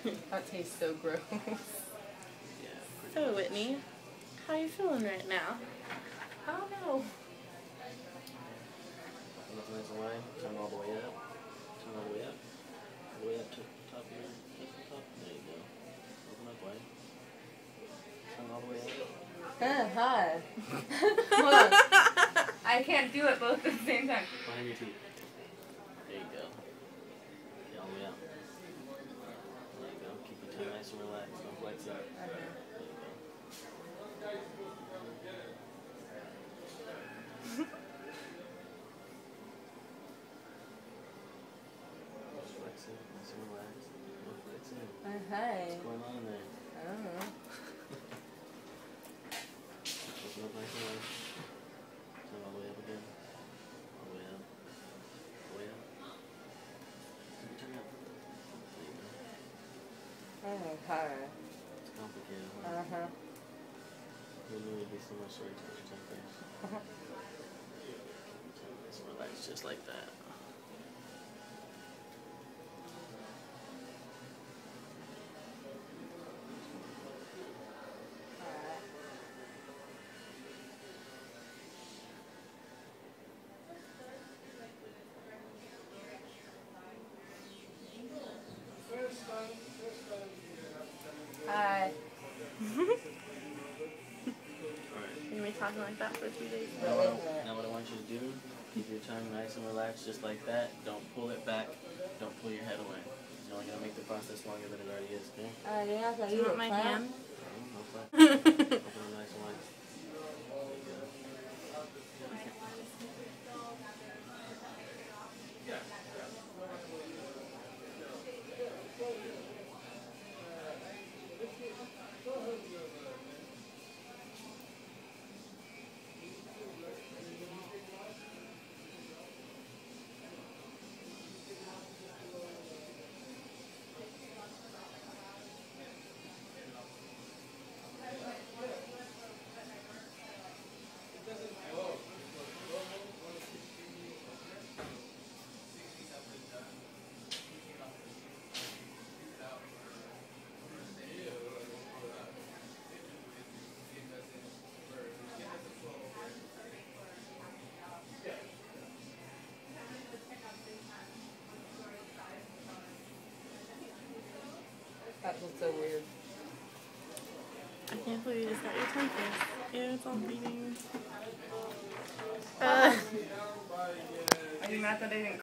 That tastes so gross. Yeah. So, Whitney, how are you feeling right now? I don't know. Look nice and wide. Turn all the way up. Turn all the way up. All the way up to the top here. Up the top. There you go. Open up wide. Turn all the way up. Hi. Hold on. I can't do it both at the same time. Behind your teeth. There you go. Okay, all the way up. There you go. Keep your tongue nice and relaxed. Don't flex it. There you go. Just flex it. Nice and relaxed. Don't flex it. Hi. What's going on in there? I don't know. Open up nice and wide. Turn all the way up again. All the way up. All the way up. Keep your tongue up. There you go. Oh, hi. It's complicated, huh? Uh-huh. Who knew it'd be so much sorry to your tongue first? Just relax just like that. Hi. You're gonna be talking like that for 2 days. Now what I want you to do, keep your tongue nice and relaxed just like that. Don't pull it back. Don't pull your head away. You're only going to make the process longer than it already is, okay? You're not gonna Do you want my hand? No, fine. Open them nice and wide. There you go. That was so weird. I can't believe you just got your tongue pierced. Yeah, it's all bleeding. Are you mad that I didn't